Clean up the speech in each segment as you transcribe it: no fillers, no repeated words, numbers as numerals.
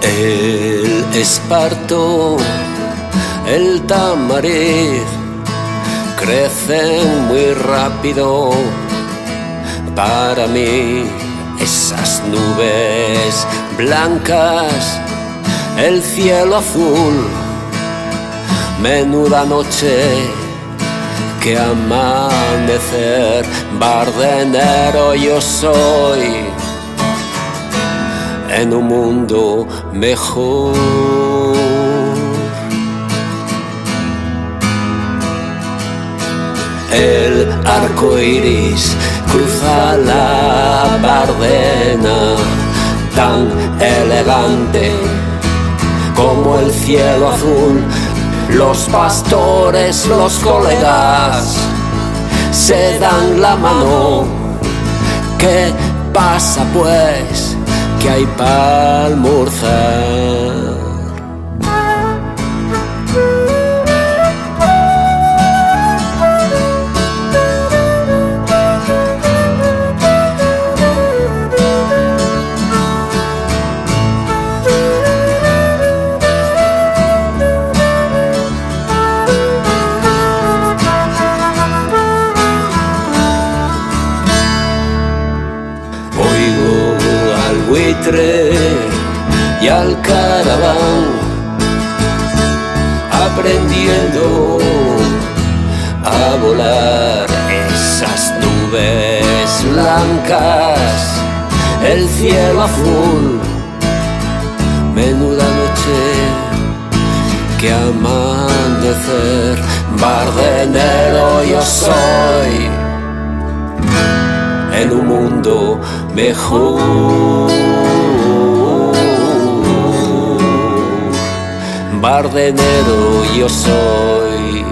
El esparto, el tamarir crecen muy rápido para mí. Esas nubes blancas, el cielo azul, menuda noche, que amanecer. Bardenero yo soy, en un mundo mejor. El arco iris cruza la Bardena, tan elegante como el cielo azul. Los pastores, los colegas, se dan la mano. ¿Qué pasa pues? Que hay para almorzar. Y al caraván, aprendiendo a volar. Esas nubes blancas, el cielo azul, menuda noche, que amanecer. Bardenero yo soy, en un mundo mejor. Bardenero yo soy,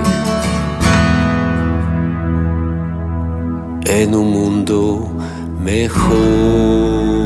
en un mundo mejor.